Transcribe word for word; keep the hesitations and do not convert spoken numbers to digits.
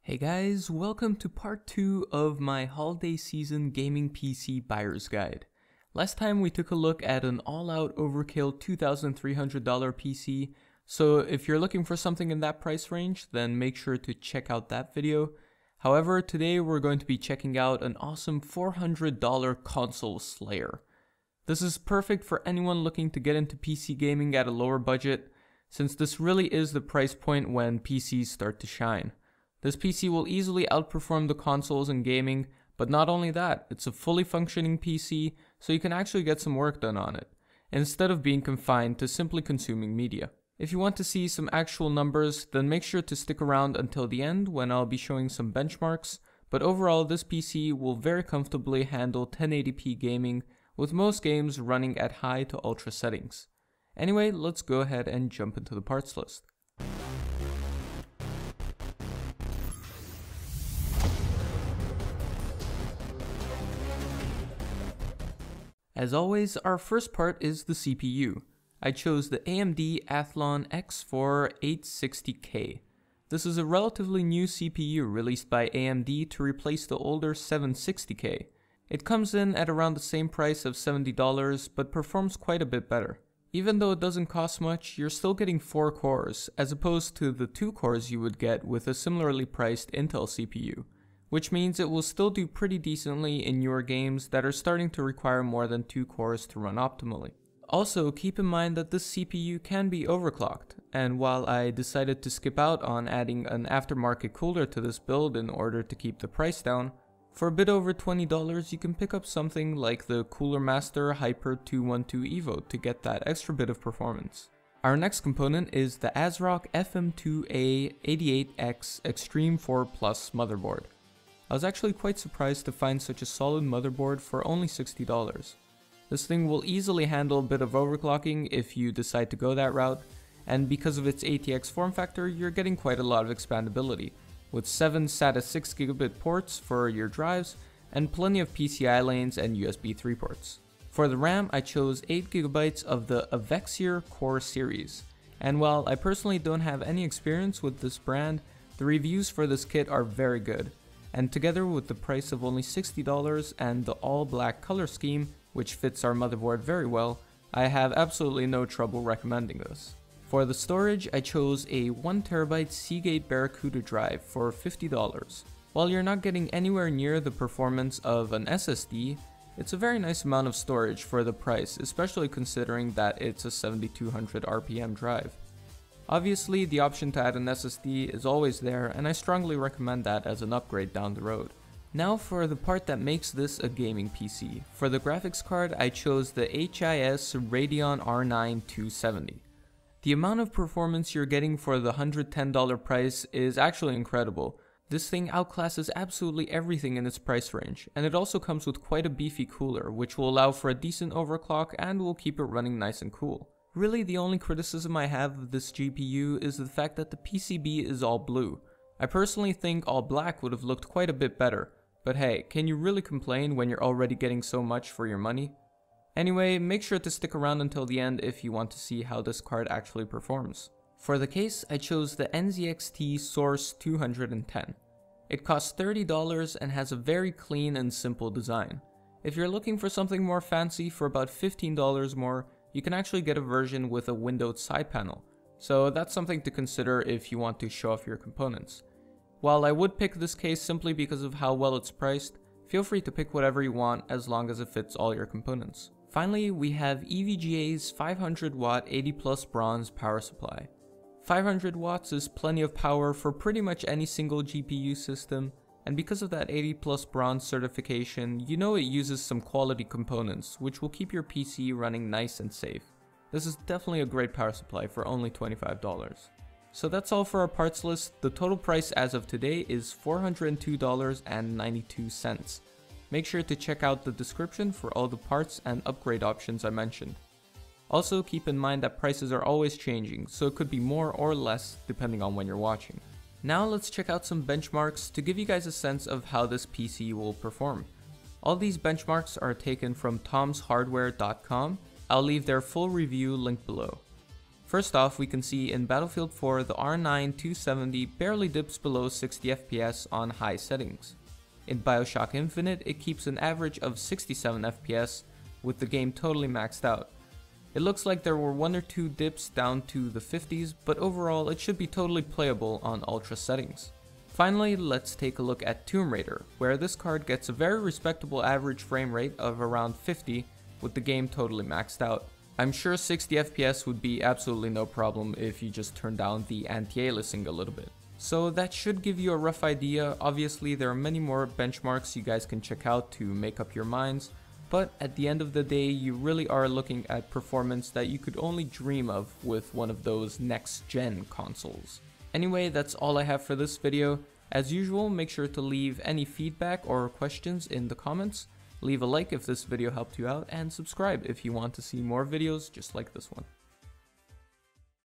Hey guys, welcome to part two of my holiday season gaming P C buyer's guide. Last time we took a look at an all-out overkill two thousand three hundred dollar P C, so if you're looking for something in that price range, then make sure to check out that video. However, today we're going to be checking out an awesome four hundred dollar console slayer. This is perfect for anyone looking to get into P C gaming at a lower budget, since this really is the price point when P Cs start to shine. This P C will easily outperform the consoles in gaming, but not only that, it's a fully functioning P C, so you can actually get some work done on it, instead of being confined to simply consuming media. If you want to see some actual numbers, then make sure to stick around until the end when I'll be showing some benchmarks, but overall this P C will very comfortably handle ten eighty p gaming, with most games running at high to ultra settings. Anyway, let's go ahead and jump into the parts list. As always, our first part is the C P U. I chose the A M D Athlon X four eight sixty K. This is a relatively new C P U released by A M D to replace the older seven sixty K. It comes in at around the same price of seventy dollars, but performs quite a bit better. Even though it doesn't cost much, you're still getting four cores, as opposed to the two cores you would get with a similarly priced Intel C P U. Which means it will still do pretty decently in newer games that are starting to require more than two cores to run optimally. Also, keep in mind that this C P U can be overclocked, and while I decided to skip out on adding an aftermarket cooler to this build in order to keep the price down, for a bit over twenty dollars you can pick up something like the Cooler Master Hyper two twelve Evo to get that extra bit of performance. Our next component is the ASRock F M two A eighty-eight X Extreme four Plus motherboard. I was actually quite surprised to find such a solid motherboard for only sixty dollars. This thing will easily handle a bit of overclocking if you decide to go that route, and because of its A T X form factor, you're getting quite a lot of expandability, with seven SATA six gigabit ports for your drives, and plenty of P C I lanes and U S B three ports. For the RAM, I chose eight gigabytes of the Avexir Core series, and while I personally don't have any experience with this brand, the reviews for this kit are very good. And together with the price of only sixty dollars and the all-black color scheme, which fits our motherboard very well, I have absolutely no trouble recommending this. For the storage, I chose a one terabyte Seagate Barracuda drive for fifty dollars. While you're not getting anywhere near the performance of an S S D, it's a very nice amount of storage for the price, especially considering that it's a seventy-two hundred R P M drive. Obviously, the option to add an S S D is always there, and I strongly recommend that as an upgrade down the road. Now for the part that makes this a gaming P C. For the graphics card, I chose the H I S Radeon R nine two seventy. The amount of performance you're getting for the one hundred ten dollar price is actually incredible. This thing outclasses absolutely everything in its price range, and it also comes with quite a beefy cooler, which will allow for a decent overclock and will keep it running nice and cool. Really, the only criticism I have of this G P U is the fact that the P C B is all blue. I personally think all black would have looked quite a bit better, but hey, can you really complain when you're already getting so much for your money? Anyway, make sure to stick around until the end if you want to see how this card actually performs. For the case, I chose the N Z X T Source two ten. It costs thirty dollars and has a very clean and simple design. If you're looking for something more fancy for about fifteen dollars more, you can actually get a version with a windowed side panel, so that's something to consider if you want to show off your components. While I would pick this case simply because of how well it's priced, feel free to pick whatever you want as long as it fits all your components. Finally, we have E V G A's five hundred watt eighty plus bronze power supply. five hundred watts is plenty of power for pretty much any single G P U system, and because of that eighty plus bronze certification, you know it uses some quality components, which will keep your P C running nice and safe. This is definitely a great power supply for only twenty-five dollars. So that's all for our parts list. The total price as of today is four hundred two dollars and ninety-two cents. Make sure to check out the description for all the parts and upgrade options I mentioned. Also, keep in mind that prices are always changing, so it could be more or less depending on when you're watching. Now let's check out some benchmarks to give you guys a sense of how this P C will perform. All these benchmarks are taken from toms hardware dot com. I'll leave their full review linked below. First off, we can see in Battlefield four the R nine two seventy barely dips below sixty F P S on high settings. In BioShock Infinite, it keeps an average of sixty-seven F P S with the game totally maxed out. It looks like there were one or two dips down to the fifties, but overall it should be totally playable on ultra settings. Finally, let's take a look at Tomb Raider, where this card gets a very respectable average frame rate of around fifty with the game totally maxed out. I'm sure sixty F P S would be absolutely no problem if you just turn down the anti-aliasing a little bit. So that should give you a rough idea. Obviously there are many more benchmarks you guys can check out to make up your minds, but at the end of the day you really are looking at performance that you could only dream of with one of those next gen consoles. Anyway, that's all I have for this video. As usual, make sure to leave any feedback or questions in the comments. Leave a like if this video helped you out, and subscribe if you want to see more videos just like this one.